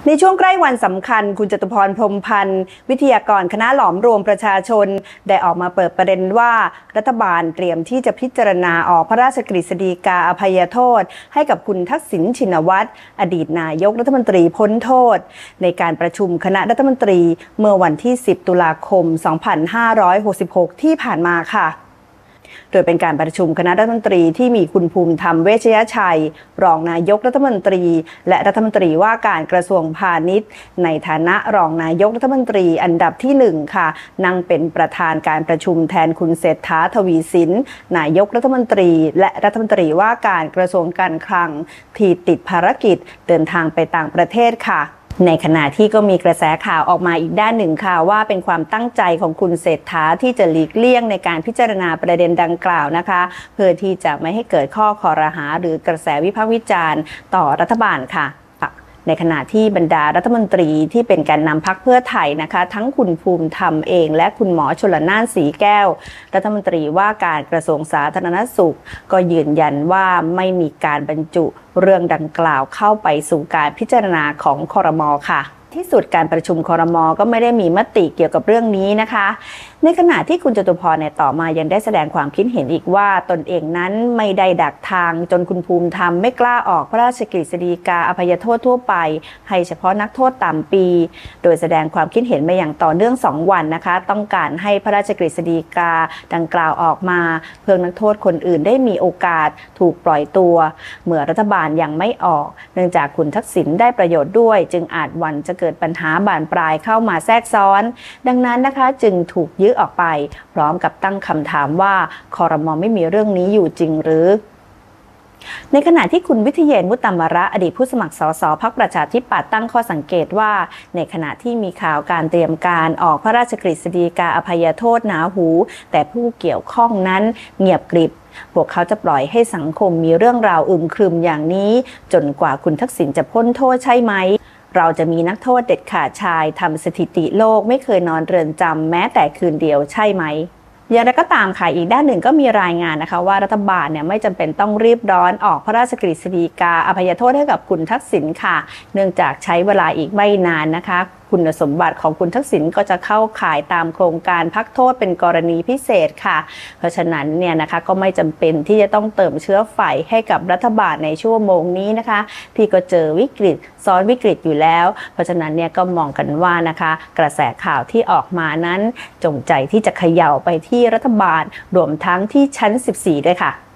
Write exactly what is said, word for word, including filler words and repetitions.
ในช่วงใกล้วันสำคัญคุณจตุพรพรหมพันธ์วิทยากรคณะหลอมรวมประชาชนได้ออกมาเปิดประเด็นว่ารัฐบาลเตรียมที่จะพิจารณาออกพระราชกฤษฎีกาอภัยโทษให้กับคุณทักษิณชินวัตรอดีตนายกรัฐมนตรีพ้นโทษในการประชุมคณะรัฐมนตรีเมื่อวันที่สิบตุลาคมสองพันห้าร้อยหกสิบหกที่ผ่านมาค่ะโดยเป็นการประชุมคณะรัฐมนตรีที่มีคุณภูมิธรรมเวชยชัยรองนายกรัฐมนตรีและรัฐมนตรีว่าการกระทรวงพาณิชย์ในฐานะรองนายกรัฐมนตรีอันดับที่หนึ่งค่ะนั่งเป็นประธานการประชุมแทนคุณเศรษฐาทวีสินนายกรัฐมนตรีและรัฐมนตรีว่าการกระทรวงการคลังที่ติดภารกิจเดินทางไปต่างประเทศค่ะในขณะที่ก็มีกระแสข่าวออกมาอีกด้านหนึ่งค่ะว่าเป็นความตั้งใจของคุณเศรษฐาที่จะหลีกเลี่ยงในการพิจารณาประเด็นดังกล่าวนะคะเพื่อที่จะไม่ให้เกิดข้อคอรหาหรือกระแสวิพากษ์วิจารณ์ต่อรัฐบาลค่ะในขณะที่บรรดารัฐมนตรีที่เป็นแกนนำพรรคเพื่อไทยนะคะทั้งคุณภูมิธรรมเองและคุณหมอชลน่านสีแก้วรัฐมนตรีว่าการกระทรวงสาธารณสุขก็ยืนยันว่าไม่มีการบรรจุเรื่องดังกล่าวเข้าไปสู่การพิจารณาของครม.ค่ะที่สุดการประชุมครม.ก็ไม่ได้มีมติเกี่ยวกับเรื่องนี้นะคะในขณะที่คุณจตุพรเนี่ยต่อมายังได้แสดงความคิดเห็นอีกว่าตนเองนั้นไม่ได้ดักทางจนคุณภูมิธรรมไม่กล้าออกพระราชกฤษฎีกาอภัยโทษทั่วไปให้เฉพาะนักโทษต่ำปีโดยแสดงความคิดเห็นมาอย่างต่อเนื่องสองวันนะคะต้องการให้พระราชกฤษฎีกาดังกล่าวออกมาเพื่อนักโทษคนอื่นได้มีโอกาสถูกปล่อยตัวเมื่อรัฐบาลยังไม่ออกเนื่องจากคุณทักษิณได้ประโยชน์ด้วยจึงอาจวันจะเกิดปัญหาบานปลายเข้ามาแทรกซ้อนดังนั้นนะคะจึงถูกยื้อออกไปพร้อมกับตั้งคำถามว่าครม.ไม่มีเรื่องนี้อยู่จริงหรือในขณะที่คุณวิทยเยนมุตตมระอดีตผู้สมัครสสพรรคประชาธิปัตย์ตั้งข้อสังเกตว่าในขณะที่มีข่าวการเตรียมการออกพระราชกฤษฎีกาอภัยโทษหนาหูแต่ผู้เกี่ยวข้องนั้นเงียบกริบพวกเขาจะปล่อยให้สังคมมีเรื่องราวอึมครึมอย่างนี้จนกว่าคุณทักษิณจะพ้นโทษใช่ไหมเราจะมีนักโทษเด็ดขาดชายทำสถิติโลกไม่เคยนอนเรือนจำแม้แต่คืนเดียวใช่ไหมอย่างไรก็ตามค่ะอีกด้านหนึ่งก็มีรายงานนะคะว่ารัฐบาลเนี่ยไม่จำเป็นต้องรีบร้อนออกพระราชกฤษฎีกาอภัยโทษให้กับคุณทักษิณค่ะเนื่องจากใช้เวลาอีกไม่นานนะคะคุณสมบัติของคุณทักษิณก็จะเข้าข่ายตามโครงการพักโทษเป็นกรณีพิเศษค่ะเพราะฉะนั้นเนี่ยนะคะก็ไม่จำเป็นที่จะต้องเติมเชื้อไฟให้กับรัฐบาลในชั่วโมงนี้นะคะที่ก็เจอวิกฤตซ้อนวิกฤตอยู่แล้วเพราะฉะนั้นเนี่ยก็มองกันว่านะคะกระแสข่าวที่ออกมานั้นจงใจที่จะเขย่าไปที่รัฐบาลรวมทั้งที่ชั้นสิบสี่ด้วยค่ะ